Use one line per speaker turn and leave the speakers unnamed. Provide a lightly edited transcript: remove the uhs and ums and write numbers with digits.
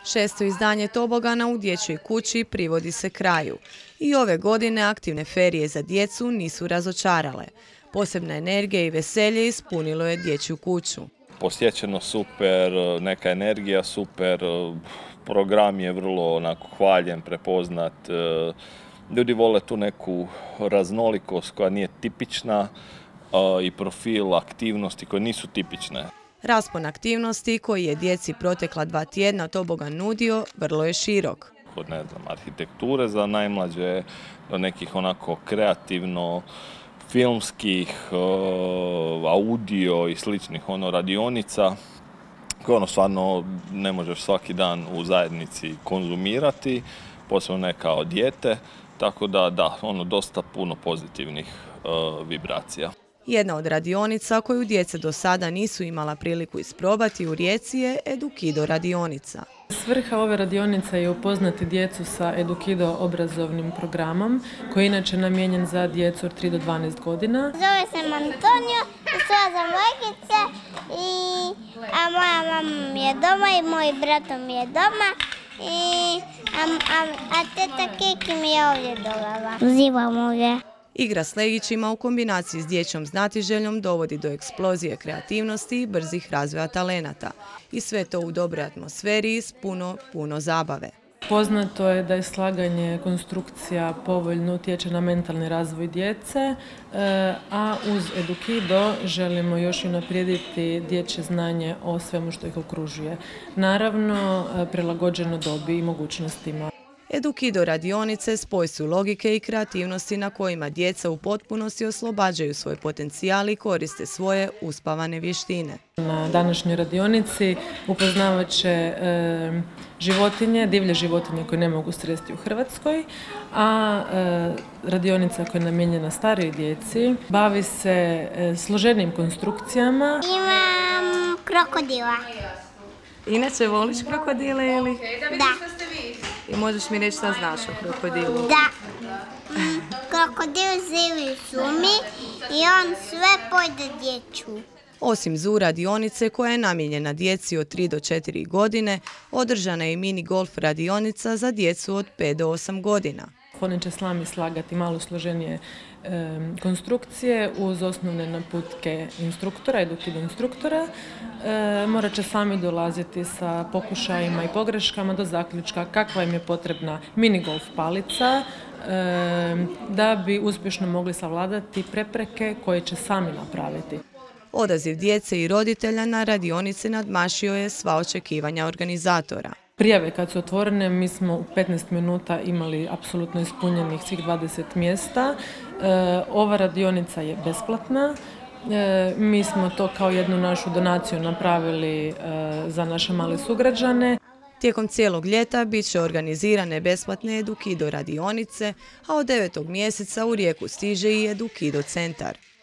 Šesto izdanje tobogana u dječjoj kući privodi se kraju. I ove godine aktivne ferije za djecu nisu razočarale. Posebna energija i veselje ispunilo je dječju kuću.
Posjećeno super, neka energija super, program je vrlo onako hvaljen, prepoznat. Ljudi vole tu neku raznolikost koja nije tipična i profil aktivnosti koje nisu tipične.
Raspon aktivnosti koji je djeci protekla 2 tjedna tobogan nudio vrlo je širok.
Od arhitekture za najmlađe do nekih onako kreativno filmskih, audio i sličnih radionica koje stvarno ne možeš svaki dan u zajednici konzumirati, posebno ne kao dijete, tako da dosta puno pozitivnih vibracija.
Jedna od radionica koju djeca do sada nisu imala priliku isprobati u Rijeci je Edukido radionica.
Svrha ove radionice je upoznati djecu sa Edukido obrazovnim programom koji je inače namijenjen za djecu od 3 do 12 godina.
Zove se Antonio, sva za Vojkice a moja mama je doma i moj brato mi je doma a teta Kiki mi je ovdje doma. Uzivamo ga.
Igra s legićima u kombinaciji s dječjom znatiželjom dovodi do eksplozije kreativnosti i brzih razvoja talenata. I sve to u dobroj atmosferi s puno zabave.
Poznato je da je slaganje konstrukcija povoljno utječe na mentalni razvoj djece, a uz Edukido želimo još i unaprijediti dječje znanje o svemu što ih okružuje. Naravno, prilagođeno dobi i mogućnostima.
Edukido radionice spoj su logike i kreativnosti na kojima djeca u potpunosti oslobađaju svoj potencijal i koriste svoje uspavane vještine.
Na današnjoj radionici upoznavat će životinje, divlje životinje koje ne mogu sresti u Hrvatskoj, a radionica koja je namijenjena starijoj djeci bavi se složenim konstrukcijama.
Imam krokodila.
Inače voliš krokodile ili?
Da.
I možeš mi reći šta znaš o krokodilu?
Da. Krokodil živi u šumi i on sve pojede dječju.
Osim zoo radionice koja je namijenjena djeci od 3 do 4 godine, održana je i mini golf radionica za djecu od 5 do 8 godina.
Oni će sami slagati malo složenije konstrukcije uz osnovne naputke instruktora, Edukido instruktora. Morat će sami dolaziti sa pokušajima i pogreškama do zaključka kakva im je potrebna mini golf palica da bi uspješno mogli savladati prepreke koje će sami napraviti.
Odaziv djece i roditelja na radionici nadmašio je sva očekivanja organizatora.
Prijave kad su otvorene, mi smo u 15 minuta imali apsolutno ispunjenih svih 20 mjesta. Ova radionica je besplatna. Mi smo to kao jednu našu donaciju napravili za naše male sugrađane.
Tijekom cijelog ljeta bit će organizirane besplatne Edukido radionice, a od 9. mjeseca u Rijeku stiže i Edukido centar.